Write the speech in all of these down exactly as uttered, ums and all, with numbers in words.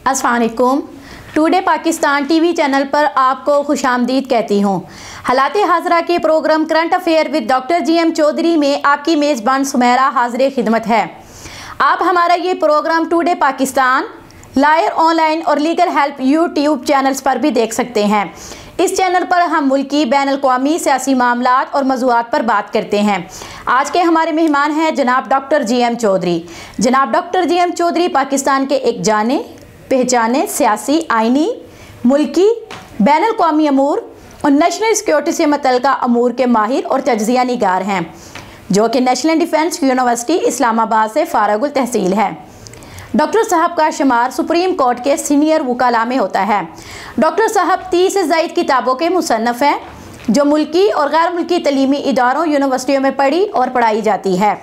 अस्सलाम वालेकुम। Today Pakistan TV channel पर आपको खुशामदीद कहती हूँ। हालात हाजरा के program current affair with doctor G M Chaudhry में आपकी मेज़बान सुमेरा हाजिर खिदमत है। आप हमारा ये program today Pakistan, lawyer online और लीगल हेल्प यूट्यूब चैनल्स पर भी देख सकते हैं। इस चैनल पर हम मुल्की बैनुल-अक़वामी सियासी मामलात और मौज़ूआत पर बात करते हैं। आज के हमारे मेहमान हैं जनाब डॉक्टर जी एम चौधरी। जनाब doctor G M Chaudhry Pakistan के एक जाने पहचाने सियासी, आइनी, मुल्की, बैनुल-अक़वामी अमूर और नेशनल सिक्योरिटी से मुतल्लिका अमूर के माहिर और तज्ज़िया निगार हैं, जो कि नेशनल डिफेंस यूनिवर्सिटी इस्लामाबाद से फारगुल तहसील है। डॉक्टर साहब का शुमार सुप्रीम कोर्ट के सीनियर वकाला में होता है। डॉक्टर साहब तीस से ज़ायद किताबों के मुसन्नफ़ हैं, जो मुल्की और गैर मुल्की तलीमी इदारों यूनिवर्सिटियों में पढ़ी और पढ़ाई जाती है।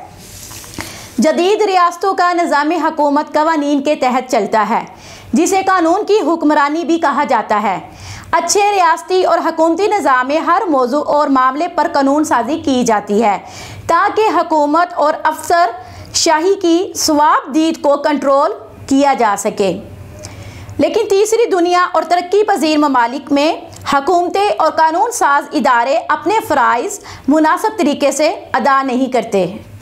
जदीद रियासतों का निज़ाम हुकूमत कवानीन के तहत चलता है, जिसे कानून की हुक्मरानी भी कहा जाता है। अच्छे रियासती और हुकूमती निज़ाम में हर मौजू और मामले पर कानून साजी की जाती है, ताकि हुकूमत और अफसर शाही की स्वाबदीद को कंट्रोल किया जा सके। लेकिन तीसरी दुनिया और तरक्की पजीर ममालिक में हुकूमतें और कानून साज इदारे अपने फ़राइज़ मुनासिब तरीके से अदा नहीं करते,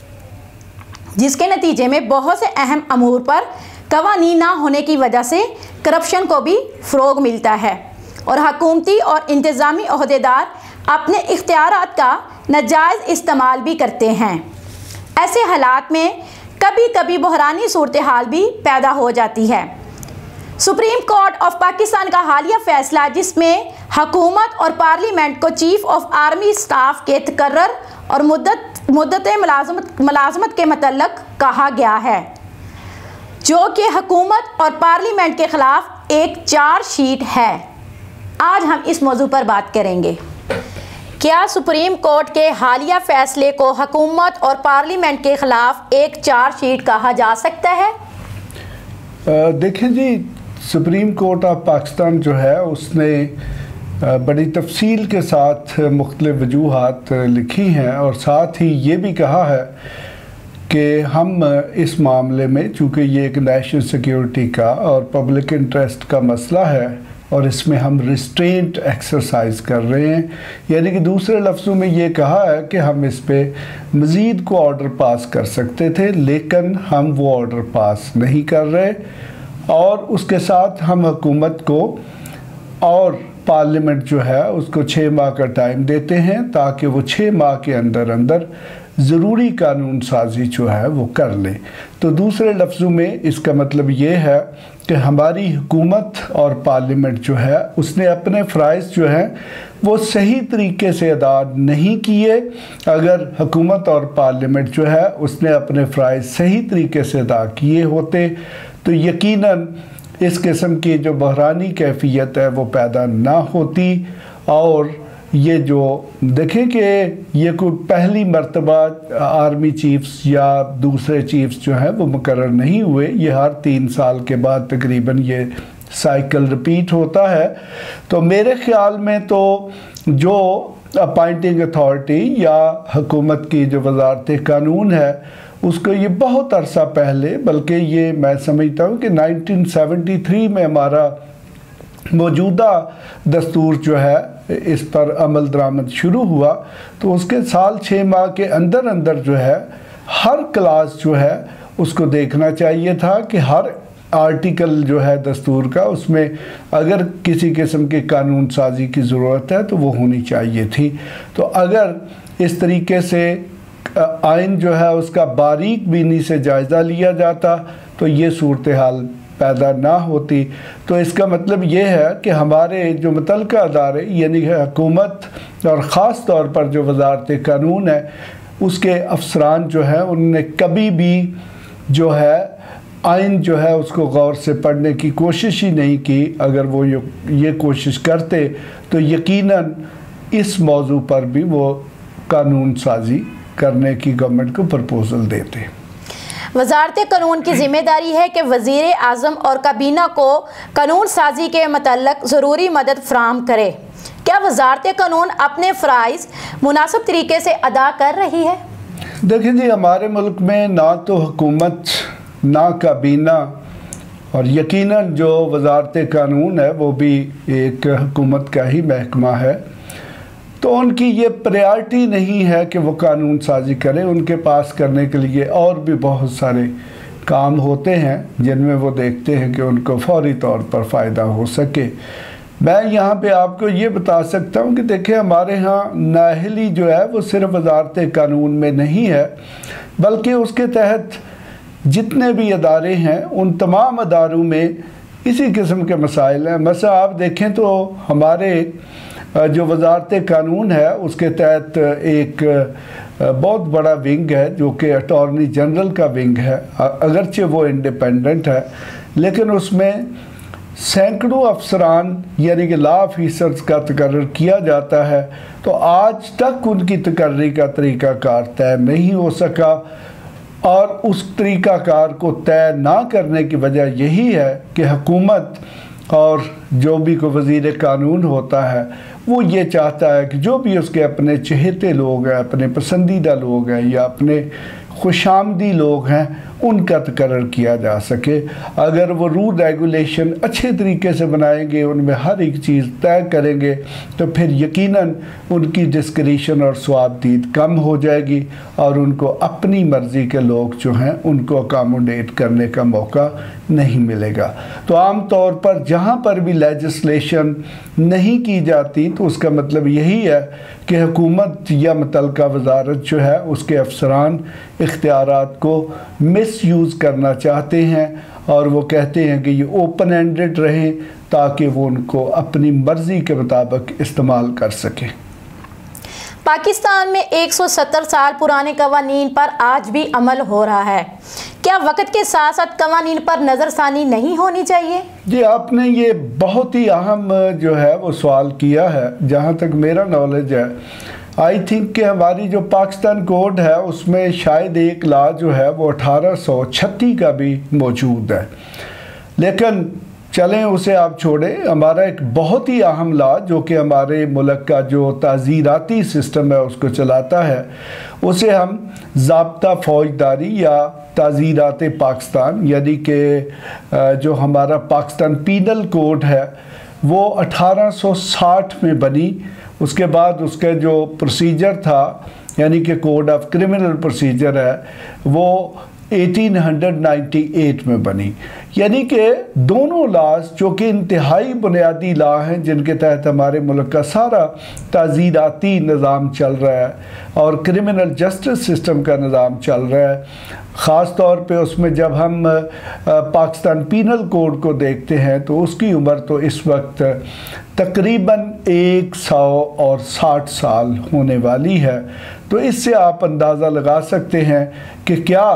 जिसके नतीजे में बहुत से अहम अमूर पर कवानीन ना होने की वजह से करप्शन को भी फ़रोग़ मिलता है और हुकूमती और इंतज़ामी अहदेदार अपने इख्तियारात का नाजायज़ इस्तेमाल भी करते हैं। ऐसे हालात में कभी कभी बहरानी सूरत हाल भी पैदा हो जाती है। सुप्रीम कोर्ट ऑफ पाकिस्तान का हालिया फैसला, जिसमें हुकूमत और पार्लियामेंट को चीफ ऑफ आर्मी स्टाफ के तकर्रर और मुद्दत मुद्दत मुलाजमत मुलाजमत के मतलब कहा गया है, जो कि हुकूमत और पार्लियामेंट के ख़िलाफ़ एक चार्जशीट है। आज हम इस मौजू पर बात करेंगे। क्या सुप्रीम कोर्ट के हालिया फैसले को हुकूमत और पार्लियामेंट के ख़िलाफ़ एक चार्जशीट कहा जा सकता है? देखें जी, सुप्रीम कोर्ट ऑफ पाकिस्तान जो है उसने बड़ी तफसील के साथ मुख्तलिफ़ वजूहात लिखी हैं और साथ ही ये भी कहा है कि हम इस मामले में, चूँकि ये एक नेशनल सिक्योरिटी का और पब्लिक इंटरेस्ट का मसला है और इसमें हम रिस्ट्रेंट एक्सरसाइज कर रहे हैं, यानी कि दूसरे लफ्ज़ों में ये कहा है कि हम इस पे मज़ीद को ऑर्डर पास कर सकते थे, लेकिन हम वो ऑर्डर पास नहीं कर रहे और उसके साथ हम हुकूमत को और पार्लियामेंट जो है उसको छः माह का टाइम देते हैं, ताकि वो छः माह के अंदर अंदर ज़रूरी कानून साजी जो है वो कर ले। तो दूसरे लफ्ज़ों में इसका मतलब ये है कि हमारी हुकूमत और पार्लियामेंट जो है उसने अपने फ़राइज़ जो हैं वो सही तरीके से अदा नहीं किए। अगर हुकूमत और पार्लियामेंट जो है उसने अपने फ़राइज़ सही तरीके से अदा किए होते तो यकीनन इस किस्म की जो बहरानी कैफियत है वो पैदा ना होती। और ये जो देखें कि ये कोई पहली मर्तबा आर्मी चीफ्स या दूसरे चीफ्स जो हैं वो मुकर्रर नहीं हुए, ये हर तीन साल के बाद तकरीबन ये साइकिल रिपीट होता है। तो मेरे ख़्याल में तो जो अपॉइंटिंग अथॉरिटी या हुकूमत की जो वज़ारत कानून है उसको ये बहुत अरसा पहले, बल्कि ये मैं समझता हूँ कि नाइनटीन सेवेंटी थ्री में हमारा मौजूदा दस्तूर जो है इस पर अमल दरामद शुरू हुआ, तो उसके साल छः माह के अंदर अंदर जो है हर क्लास जो है उसको देखना चाहिए था कि हर आर्टिकल जो है दस्तूर का उसमें अगर किसी किस्म की कानून साजी की ज़रूरत है तो वो होनी चाहिए थी। तो अगर इस तरीके से आइन जो है उसका बारीक बीनी से जायज़ा लिया जाता तो ये सूरत हाल पैदा ना होती। तो इसका मतलब ये है कि हमारे जो मुतल्लिका अदारे यानी कि हुकूमत और ख़ास तौर पर जो वज़ारत कानून है उसके अफसरान जो है उन्होंने कभी भी जो है आइन जो है उसको गौर से पढ़ने की कोशिश ही नहीं की। अगर वो ये कोशिश करते तो यकीनन इस मौजू पर भी वो कानून साजी करने की गवर्नमेंट को प्रपोजल देते। वज़ारत कानून की ज़िम्मेदारी है कि वज़ीर आज़म और काबीना को कानून साजी के मतलब ज़रूरी मदद फ़राहम करे। क्या वज़ारत कानून अपने फ़राइज़ मुनासिब तरीके से अदा कर रही है? देखिए जी, हमारे मुल्क में ना तो हुकूमत ना काबीना और यकीनन जो वजारत कानून है वो भी एक हुकूमत का ही महकमा है, तो उनकी ये प्रायोरिटी नहीं है कि वो कानून साजी करें। उनके पास करने के लिए और भी बहुत सारे काम होते हैं जिनमें वो देखते हैं कि उनको फौरी तौर पर फ़ायदा हो सके। मैं यहाँ पे आपको ये बता सकता हूँ कि देखिए, हमारे यहाँ नाअहली जो है वो सिर्फ वजारत कानून में नहीं है, बल्कि उसके तहत जितने भी अदारे हैं उन तमाम अदारों में इसी किस्म के मसाइल हैं। मसला आप देखें तो हमारे जो वजारत कानून है उसके तहत एक बहुत बड़ा विंग है जो कि अटॉर्नी जनरल का विंग है। अगरचे वो इंडिपेंडेंट है, लेकिन उसमें सैकड़ों अफसरान यानी कि लॉ ऑफिसर्स का तकर्रर किया जाता है, तो आज तक उनकी तकर्री का तरीक़ाकार तय नहीं हो सका। और उस तरीक़ाकार को तय ना करने की वजह यही है कि हुकूमत और जो भी कोई वज़ीर कानून होता है वो ये चाहता है कि जो भी उसके अपने चहेते लोग हैं, अपने पसंदीदा लोग हैं या अपने खुशामदी लोग हैं, उनका तकर्रर किया जा सके। अगर वो रूल रेगुलेशन अच्छे तरीके से बनाएंगे, उनमें हर एक चीज़ तय करेंगे, तो फिर यकीनन उनकी डिस्क्रिशन और स्वाबदीद कम हो जाएगी और उनको अपनी मर्ज़ी के लोग जो हैं उनको अकामोडेट करने का मौका नहीं मिलेगा। तो आम तौर पर जहाँ पर भी लेजिस्लेशन नहीं की जाती तो उसका मतलब यही है कि हुकूमत या मुतल्लिका वजारत जो है उसके अफसरान इख्तियारात को मिसयूज़ करना चाहते हैं और वो कहते हैं कि ये ओपन एंडेड रहें ताकि वो उनको अपनी मर्ज़ी के मुताबिक इस्तेमाल कर सकें। पाकिस्तान में एक सौ सत्तर साल पुराने कवानीन पर आज भी अमल हो रहा है। क्या वक्त के साथ साथ कवानीन पर नज़रसानी नहीं होनी चाहिए? जी, आपने ये बहुत ही अहम जो है वो सवाल किया है। जहाँ तक मेरा नॉलेज है, आई थिंक कि हमारी जो पाकिस्तान कोड है उसमें शायद एक लॉ जो है वो अठारह सौ छत्तीस का भी मौजूद है, लेकिन चलें उसे आप छोड़ें। हमारा एक बहुत ही अहम लॉ जो कि हमारे मुल्क का जो ताज़ीराती सिस्टम है उसको चलाता है, उसे हम ज़ाब्ता फ़ौजदारी या ताज़ीरात पाकिस्तान यानी कि जो हमारा पाकिस्तान पीनल कोड है वो अठारह सौ साठ में बनी। उसके बाद उसका जो प्रोसीजर था यानी कि कोड ऑफ क्रिमिनल प्रोसीजर है वो अठारह सौ अट्ठानवे में बनी। यानी कि दोनों लॉज जो कि इंतहाई बुनियादी लॉ हैं जिनके तहत हमारे मुल्क का सारा ताज़ीराती निज़ाम चल रहा है और क्रिमिनल जस्टिस सिस्टम का निज़ाम चल रहा है, ख़ास तौर पे उसमें जब हम पाकिस्तान पीनल कोड को देखते हैं तो उसकी उम्र तो इस वक्त तकरीबन एक सौ और साठ साल होने वाली है। तो इससे आप अंदाज़ा लगा सकते हैं कि क्या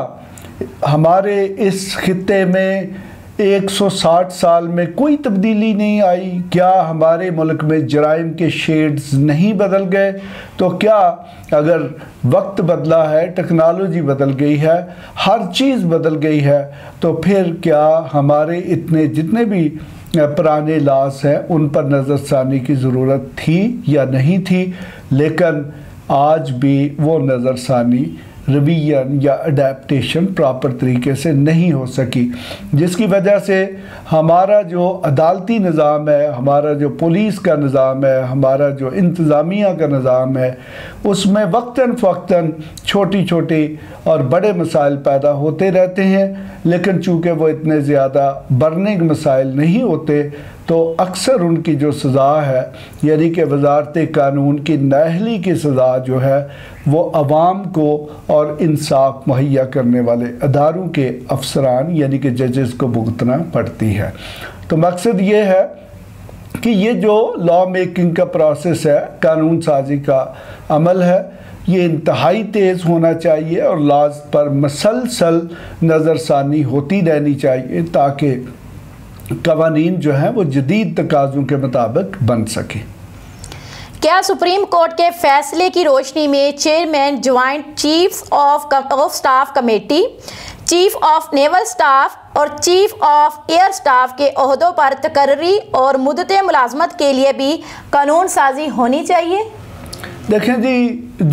हमारे इस खित्ते में एक सौ साठ साल में कोई तब्दीली नहीं आई? क्या हमारे मुल्क में जराइम के शेड्स नहीं बदल गए? तो क्या अगर वक्त बदला है, टेक्नोलॉजी बदल गई है, हर चीज़ बदल गई है, तो फिर क्या हमारे इतने जितने भी पुराने लॉज हैं उन पर नज़रसानी की ज़रूरत थी या नहीं थी? लेकिन आज भी वो नज़रसानी रिवीजन या अडेप्टेशन प्रॉपर तरीके से नहीं हो सकी, जिसकी वजह से हमारा जो अदालती निज़ाम है, हमारा जो पुलिस का निज़ाम है, हमारा जो इंतज़ामिया का निज़ाम है, उसमें वक्तन फ़वक्तन छोटी छोटी और बड़े मसाइल पैदा होते रहते हैं। लेकिन चूँकि वो इतने ज़्यादा बर्निंग मसाइल नहीं होते तो अक्सर उनकी जो सज़ा है यानी कि वजारत कानून की नाअहली की सज़ा जो है वो अवाम को और इंसाफ मुहैया करने वाले अदारों के अफसरान यानी कि जजेस को भुगतना पड़ती है। तो मकसद ये है कि ये जो लॉ मेकिंग का प्रोसेस है, कानून साजी का अमल है, ये इंतहाई तेज़ होना चाहिए और लॉज पर मसलसल नज़रसानी होती रहनी चाहिए ताकि कवानीन जो हैं वो जदीद तकाज़ों के मुताबिक बन सके। क्या सुप्रीम कोर्ट के फैसले की रोशनी में chairman joint chief of of staff committee, chief of naval staff और चीफ ऑफ एयर स्टाफ के ओहदों पर तकर्री और मुद्दते मुलाजमत के लिए भी कानून साजी होनी चाहिए? देखें जी,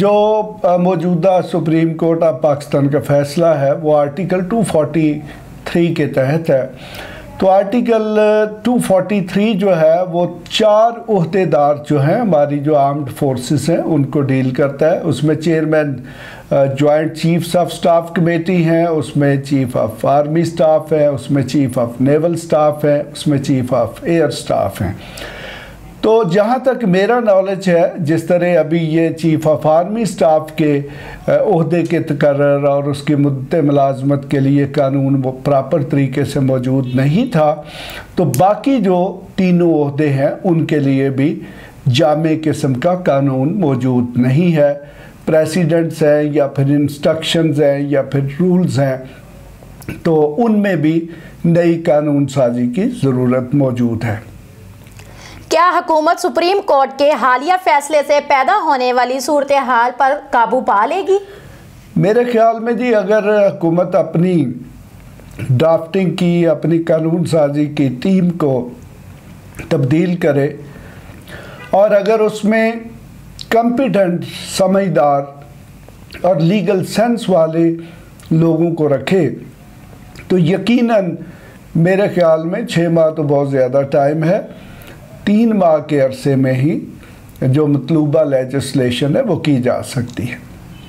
जो मौजूदा सुप्रीम कोर्ट ऑफ पाकिस्तान का फ़ैसला है वो आर्टिकल दो सौ तैंतालीस के तहत है तो आर्टिकल दो सौ तैंतालीस जो है वो चार ओहदेदार जो हैं हमारी जो आर्म्ड फोर्सेस हैं उनको डील करता है। उसमें chairman joint chiefs of staff committee हैं, उसमें चीफ ऑफ आर्मी स्टाफ है, उसमें चीफ ऑफ नेवल स्टाफ है, उसमें चीफ ऑफ एयर स्टाफ हैं। तो जहाँ तक मेरा नॉलेज है, जिस तरह अभी ये चीफ ऑफ आर्मी स्टाफ के ओहदे के तकर्रर और उसकी मुद्दे मुलाजमत के लिए कानून वो प्रॉपर तरीके से मौजूद नहीं था, तो बाकी जो तीनों ओहदे हैं उनके लिए भी जामे किस्म का कानून मौजूद नहीं है। प्रेसिडेंट्स हैं या फिर इंस्ट्रक्शंस हैं या फिर रूल्स हैं, तो उनमें भी नई कानून साजी की ज़रूरत मौजूद है। क्या हुकूमत सुप्रीम कोर्ट के हालिया फैसले से पैदा होने वाली सूरत हाल पर काबू पा लेगी? मेरे ख्याल में जी, अगर हुकूमत अपनी ड्राफ्टिंग की, अपनी कानून साजी की टीम को तब्दील करे और अगर उसमें कॉम्पिटेंट, समझदार और लीगल सेंस वाले लोगों को रखे, तो यकीनन मेरे ख्याल में छः माह तो बहुत ज़्यादा टाइम है, तीन माह के अरसे में ही जो मतलूबा लेजिस्लेशन है वो की जा सकती है।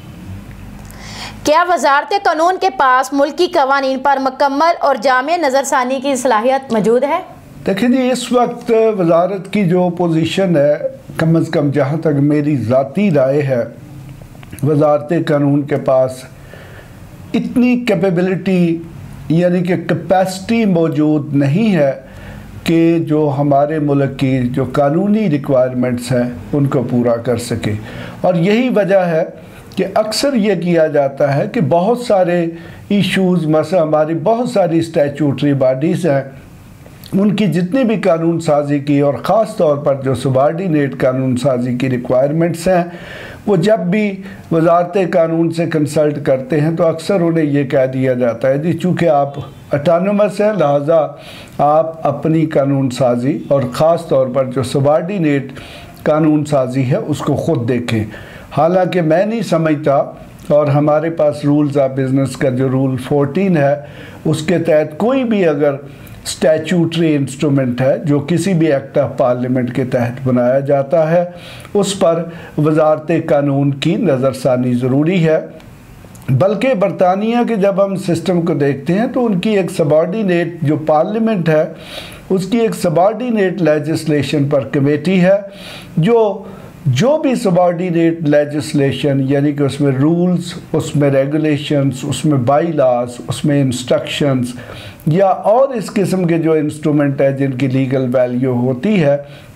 क्या वजारत कानून के पास मुल्की कवानीन पर मुकम्मल और जामे नज़रसानी की सलाहियत मौजूद है? देखिए जी, इस वक्त वजारत की जो पोजीशन है, कम अज़ कम जहाँ तक मेरी ज़ाती राय है, वजारत कानून के पास इतनी कैपेबिलिटी यानी कि कैपेसिटी मौजूद नहीं है कि जो हमारे मुल्क की जो कानूनी रिक्वायरमेंट्स हैं उनको पूरा कर सके। और यही वजह है कि अक्सर ये किया जाता है कि बहुत सारे इश्यूज़, मसला हमारी बहुत सारी स्टैचूटरी बॉडीज़ हैं, उनकी जितनी भी कानून साजी की और ख़ास तौर पर जो सबॉर्डिनेट कानून साजी की रिक्वायरमेंट्स हैं, वो जब भी वजारत कानून से कंसल्ट करते हैं तो अक्सर उन्हें ये कह दिया जाता है जी, चूँकि आप ऑटोनोमस हैं, लिहाजा आप अपनी कानून साजी और ख़ास तौर पर जो सबॉर्डिनेट कानून साजी है उसको ख़ुद देखें। हालांकि मैं नहीं समझता, और हमारे पास रूल्स ऑफ बिज़नेस का जो रूल चौदह है उसके तहत कोई भी अगर स्टैचूटरी इंस्ट्रूमेंट है जो किसी भी एक्ट ऑफ पार्लियामेंट के तहत बनाया जाता है, उस पर वजारत कानून की नज़रसानी ज़रूरी है। बल्कि बरतानिया के जब हम सिस्टम को देखते हैं तो उनकी एक सबॉर्डिनेट जो पार्लियामेंट है उसकी एक सबॉर्डिनेट लेजिस्लेशन पर कमेटी है, जो जो भी सबॉर्डिनेट लेजिस्लेशन यानी कि उसमें रूल्स, उसमें रेगुलेशंस, उसमें बाई लॉज, उसमें इंस्ट्रक्शंस या और इस किस्म के जो इंस्ट्रूमेंट है जिनकी लीगल वैल्यू होती है,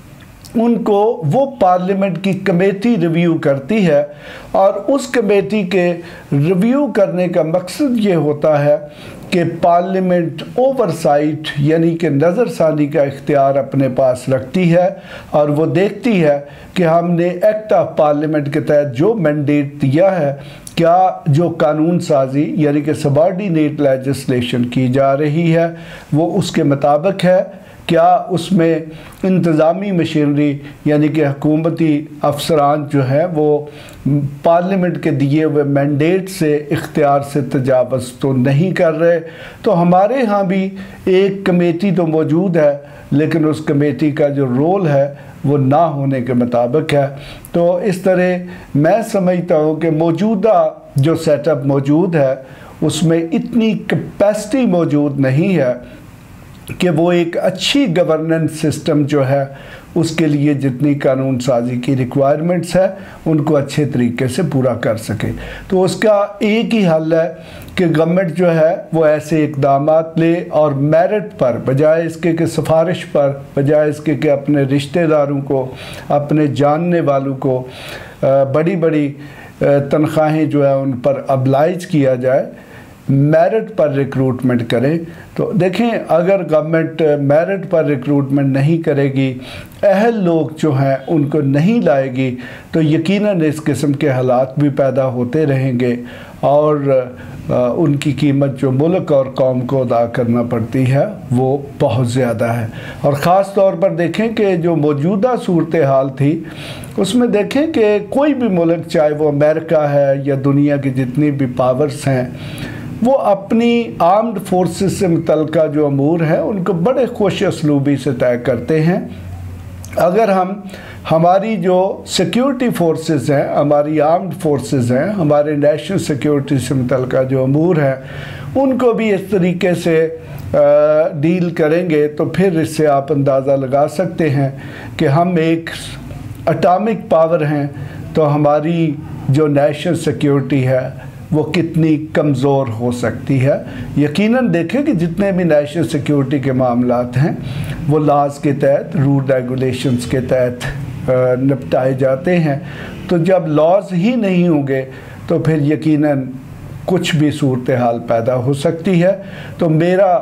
उनको वो पार्लियामेंट की कमेटी रिव्यू करती है। और उस कमेटी के रिव्यू करने का मकसद ये होता है कि पार्लियामेंट ओवरसाइट यानी कि नज़रसानी का इख्तियार अपने पास रखती है और वो देखती है कि हमने एक्ट ऑफ पार्लियामेंट के तहत जो मैंडेट दिया है, क्या जो कानून साजी यानी कि सबॉर्डिनेट लेजिस्लेशन की जा रही है वो उसके मुताबिक है, क्या उसमें इंतज़ामी मशीनरी यानी कि हुकूमती अफसरान जो है वो पार्लियामेंट के दिए हुए मैंडेट से इख्तियार से तजावज़ तो नहीं कर रहे। तो हमारे यहाँ भी एक कमेटी तो मौजूद है, लेकिन उस कमेटी का जो रोल है वो ना होने के मुताबिक है। तो इस तरह मैं समझता हूँ कि मौजूदा जो सेटअप मौजूद है उसमें इतनी कैपेसिटी मौजूद नहीं है कि वो एक अच्छी गवर्नेंस सिस्टम जो है उसके लिए जितनी कानून साजी की रिक्वायरमेंट्स है उनको अच्छे तरीके से पूरा कर सके। तो उसका एक ही हल है कि गवर्नमेंट जो है वो ऐसे इकदाम ले और मेरिट पर, बजाय इसके कि सिफारिश पर, बजाय इसके कि अपने रिश्तेदारों को, अपने जानने वालों को बड़ी बड़ी तनख्वाहें जो है उन पर अब्लाइज किया जाए, मेरिट पर रिक्रूटमेंट करें। तो देखें, अगर गवर्नमेंट मेरिट पर रिक्रूटमेंट नहीं करेगी, अहल लोग जो हैं उनको नहीं लाएगी, तो यकीनन इस किस्म के हालात भी पैदा होते रहेंगे और आ, उनकी कीमत जो मुल्क और कौम को अदा करना पड़ती है वो बहुत ज़्यादा है। और ख़ास तौर पर देखें कि जो मौजूदा सूरत हाल थी उसमें देखें कि कोई भी मुल्क, चाहे वो अमेरिका है या दुनिया की जितनी भी पावर्स हैं, वो अपनी आर्म्ड फोर्सेस से मुतल्लिका जो अमूर हैं उनको बड़े खुश असलूबी से तय करते हैं। अगर हम हमारी जो सिक्योरिटी फोर्सेस हैं, हमारी आर्म्ड फोर्सेस हैं, हमारे नेशनल सिक्योरिटी से मुतल्लिका जो अमूर हैं उनको भी इस तरीके से डील करेंगे तो फिर इससे आप अंदाज़ा लगा सकते हैं कि हम एक एटॉमिक पावर हैं तो हमारी जो नेशनल सिक्योरिटी है वो कितनी कमज़ोर हो सकती है। यकीनन देखें कि जितने भी नेशनल सिक्योरिटी के मामलात हैं वो लॉज के तहत, रूल रेगुलेशंस के तहत निपटाए जाते हैं। तो जब लॉज ही नहीं होंगे तो फिर यकीनन कुछ भी सूरत हाल पैदा हो सकती है। तो मेरा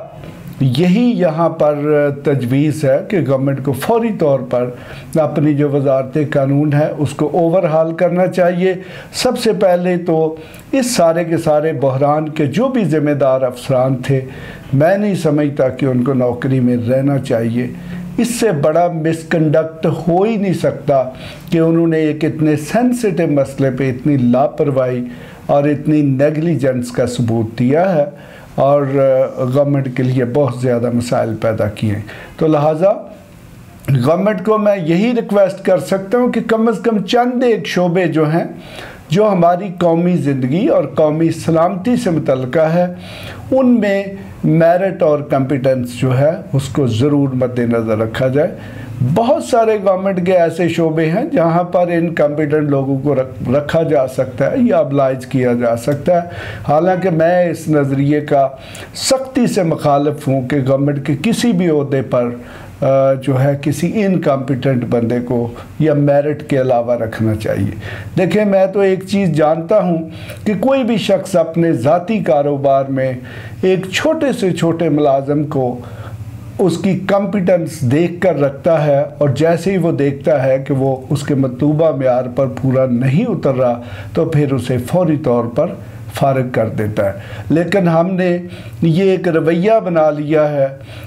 यही यहाँ पर तजवीज़ है कि गवर्नमेंट को फौरी तौर पर अपनी जो वजारत कानून है उसको ओवरहाल करना चाहिए। सबसे पहले तो इस सारे के सारे बहरान के जो भी ज़िम्मेदार अफसरान थे, मैं नहीं समझता कि उनको नौकरी में रहना चाहिए। इससे बड़ा मिसकंडक्ट हो ही नहीं सकता कि उन्होंने एक इतने सेंसिटिव मसले पे इतनी लापरवाही और इतनी नेगलिजेंस का सबूत दिया है और गवर्नमेंट के लिए बहुत ज़्यादा मसाइल पैदा किए। तो लिहाजा गवर्नमेंट को मैं यही रिक्वेस्ट कर सकता हूँ कि कम अज़ कम चंद एक शोबे जो हैं जो हमारी कौमी ज़िंदगी और कौमी सलामती से मुतल्लिका है उनमें मेरिट और कॉम्पिटेंस जो है उसको ज़रूर मद्देनज़र रखा जाए। बहुत सारे गवर्नमेंट के ऐसे शोबे हैं जहाँ पर इन कॉम्पिटेंट लोगों को रख, रखा जा सकता है या अब्लाइज किया जा सकता है। हालांकि मैं इस नज़रिए का सख्ती से मुखालिफ हूँ कि गवर्नमेंट के किसी भी ओहदे पर जो है किसी इनकॉम्पिटेंट बंदे को या मेरिट के अलावा रखना चाहिए। देखिए, मैं तो एक चीज़ जानता हूँ कि कोई भी शख्स अपने ज़ाती कारोबार में एक छोटे से छोटे मुलाजम को उसकी कॉम्पिटेंस देख कर रखता है और जैसे ही वो देखता है कि वो उसके मतलूबा मेयार पर पूरा नहीं उतर रहा तो फिर उसे फौरी तौर पर फारिग कर देता है। लेकिन हमने ये एक रवैया बना लिया है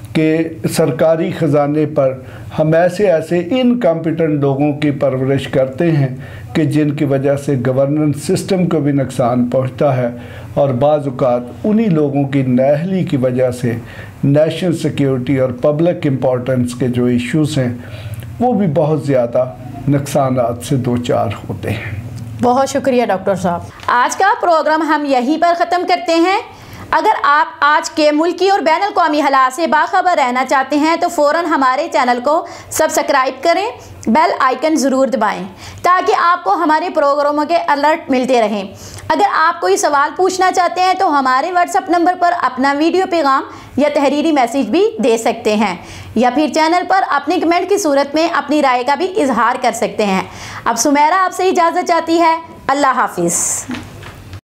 कि सरकारी ख़जाने पर हम ऐसे ऐसे इनकॉम्पिटेंट लोगों की परवरिश करते हैं कि जिनकी वजह से गवर्नेंस सिस्टम को भी नुकसान पहुंचता है और बाज़ औक़ात उन्हीं लोगों की नाअहली की वजह से नेशनल सिक्योरिटी और पब्लिक इम्पोर्टेंस के जो इश्यूज़ हैं वो भी बहुत ज़्यादा नुकसानात से दो चार होते हैं। बहुत शुक्रिया डॉक्टर साहब। आज का प्रोग्राम हम यहीं पर ख़त्म करते हैं। अगर आप आज के मुल्की और बैनुल क़ौमी हालात से बाखबर रहना चाहते हैं तो फ़ौरन हमारे चैनल को सब्सक्राइब करें, बेल आइकन ज़रूर दबाएं ताकि आपको हमारे प्रोग्रामों के अलर्ट मिलते रहें। अगर आप कोई सवाल पूछना चाहते हैं तो हमारे व्हाट्सएप नंबर पर अपना वीडियो पैगाम या तहरीरी मैसेज भी दे सकते हैं या फिर चैनल पर अपनी कमेंट की सूरत में अपनी राय का भी इजहार कर सकते हैं। अब सुमेरा आपसे इजाज़त चाहती है। अल्लाह हाफिज़।